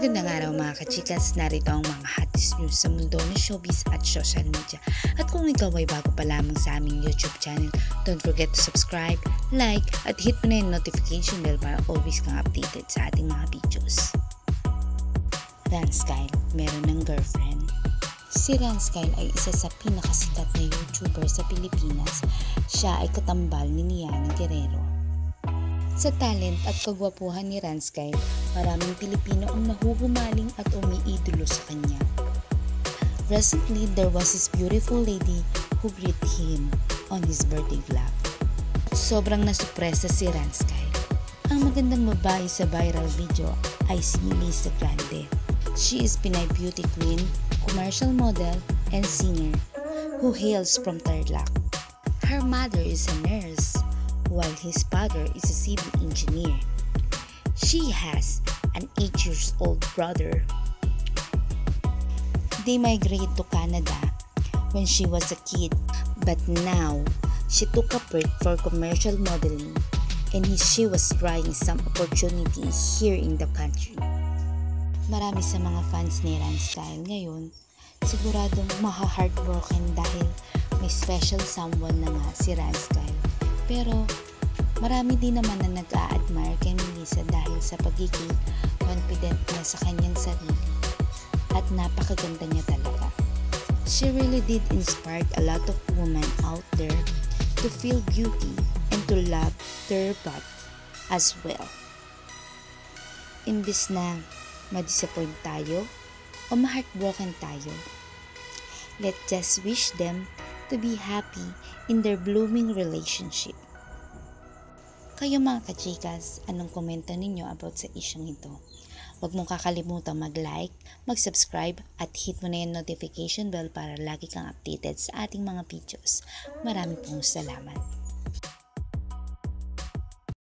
Magandang araw mga kachikas, narito ang mga hottest news sa mundo ng showbiz at social media. At kung ikaw ay bago pa lamang sa aming YouTube channel, don't forget to subscribe, like, at hit mo na yung notification bell para always kang updated sa ating mga videos. Ranskyle, meron ng girlfriend. Si Ranskyle ay isa sa pinakasikat na YouTuber sa Pilipinas. Siya ay katambal ni Niana Guerrero. Sa talent at kagwapuhan ni Ranskyle, maraming Pilipino ang nahuhumaling at umiidolo sa kanya. Recently, there was this beautiful lady who greeted him on his birthday vlog. Sobrang nasupresa si Ranskyle. Ang magandang babae sa viral video ay si Lisa Grande. She is Pinay beauty queen, commercial model, and singer who hails from Tarlac. Her mother is a nurse, while his father is a civil engineer. She has an 8-year-old brother. They migrated to Canada when she was a kid, but now she took a break for commercial modeling and she was trying some opportunities here in the country. Marami sa mga fans ni Ranskyle ngayon siguradong maha-heartbroken dahil may special someone na nga si Ranskyle. Pero marami din naman na nag-a-admire kay Melissa dahil sa pagiging confident niya sa kanyang sarili at napakaganda niya talaga. She really did inspire a lot of women out there to feel beauty and to love their body as well. Imbis na ma-disappoint tayo o ma-heartbroken tayo, let's just wish them to be happy in their blooming relationship. Kayo mga kachikas, anong komento ninyo about sa isyong ito? Huwag mong kakalimutan mag-like, mag-subscribe at hit mo na yung notification bell para lagi kang updated sa ating mga videos. Maraming pong salamat.